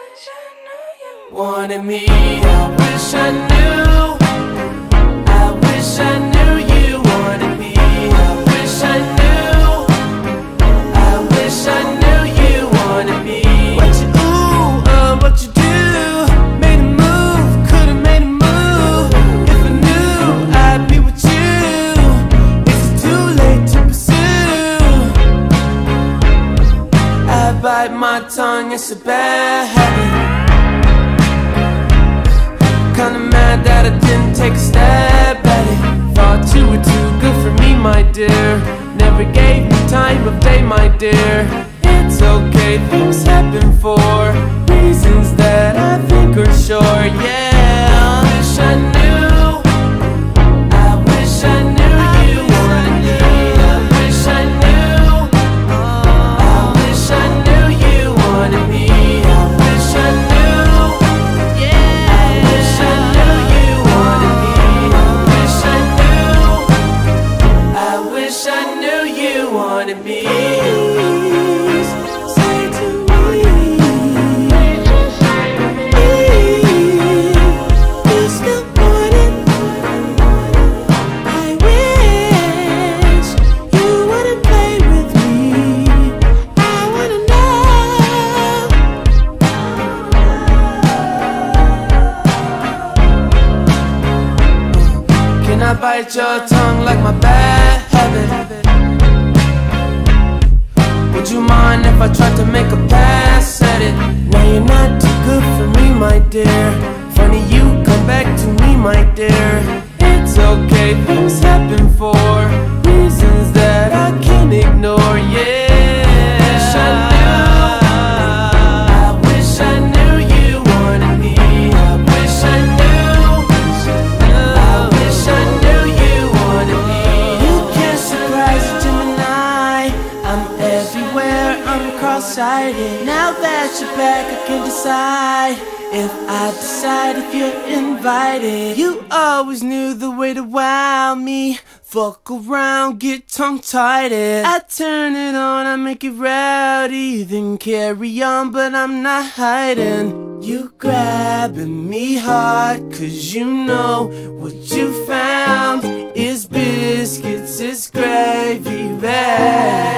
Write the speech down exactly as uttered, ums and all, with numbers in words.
wish I knew you wanted me. I wish I knew. I wish I knew you wanted me. I wish I knew. I wish I knew you wanted me. What you ooh, uh, what you do? Made a move, could've made a move. If I knew I'd be with you. It's too late to pursue. I bite my tongue, it's a bad habit. Kinda mad that I didn't take a stab at it. Thought you were too good for me, my dear. Never gave me time of day, my dear. It's okay, things happen for reasons that I think are sure, yeah. I wish I knew. I wish I knew you wanted me. I wish I knew. I wish I knew you wanted me. I wish I knew. Yeah. I wish I knew you wanted me. I wish I knew. I wish I knew you wanted me. Say to me, you still want it. I wish you wanna play with me. I wanna know. Can I bite your tongue like my bad habit? Would you mind if I tried to make a pass at it? Now you're not too good for me, my dear. Funny you come back to me, my dear. It's okay, things happen for reasons that I can't ignore, yeah. I wish I knew. I wish I knew you wanted me. I wish I knew. I wish I knew you wanted me. You can't surprise a Gemini. I'm everywhere, I'm cross-sighted. Now that you're back, I can decide if I decide if you're invited. You always knew the way to wow me. Fuck around, get tongue-tied. I turn it on, I make it rowdy. Then carry on, but I'm not hiding. You grabbing me hard, cause you know what you found is biscuits, it's gravy bag.